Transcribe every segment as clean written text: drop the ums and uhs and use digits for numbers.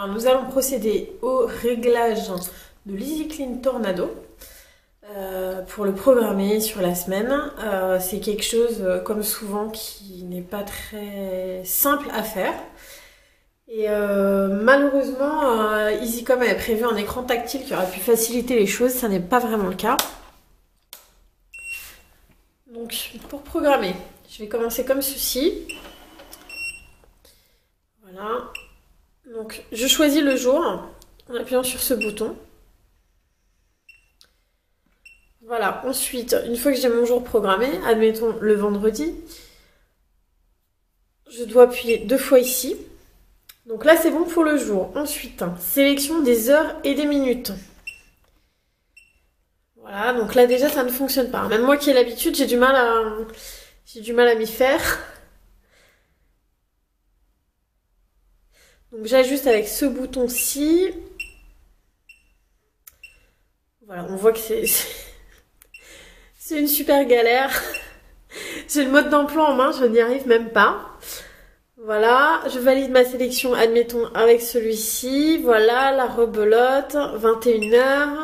Alors nous allons procéder au réglage de l'EasyClean Tornado pour le programmer sur la semaine. C'est quelque chose, comme souvent, qui n'est pas très simple à faire. Et malheureusement, EasyCom avait prévu un écran tactile qui aurait pu faciliter les choses, ça n'est pas vraiment le cas. Donc pour programmer, je vais commencer comme ceci. Voilà. Donc je choisis le jour en appuyant sur ce bouton. Voilà, ensuite, une fois que j'ai mon jour programmé, admettons le vendredi, je dois appuyer 2 fois ici. Donc là, c'est bon pour le jour. Ensuite, sélection des heures et des minutes. Voilà, donc là déjà, ça ne fonctionne pas. Même moi qui ai l'habitude, j'ai du mal à m'y faire. Donc j'ajuste avec ce bouton-ci. Voilà, on voit que c'est une super galère. J'ai le mode d'emploi en main, je n'y arrive même pas. Voilà, je valide ma sélection, admettons, avec celui-ci. Voilà, la rebelote, 21h.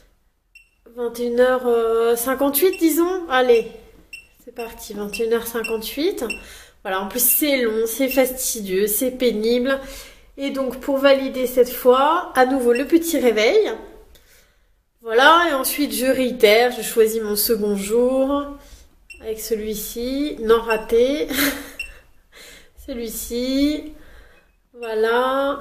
21h58, disons. Allez, c'est parti, 21h58. Voilà, en plus c'est long, c'est fastidieux, c'est pénible. Et donc pour valider cette fois, à nouveau le petit réveil. Voilà, et ensuite je réitère, je choisis mon second jour avec celui-ci, non raté. Celui-ci, voilà.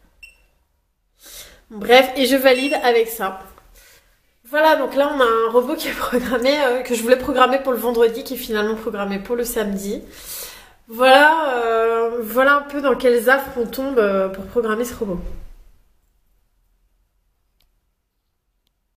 Bref, et je valide avec ça. Voilà, donc là on a un robot qui est programmé, que je voulais programmer pour le vendredi, qui est finalement programmé pour le samedi. Voilà, voilà un peu dans quels affres on tombe pour programmer ce robot.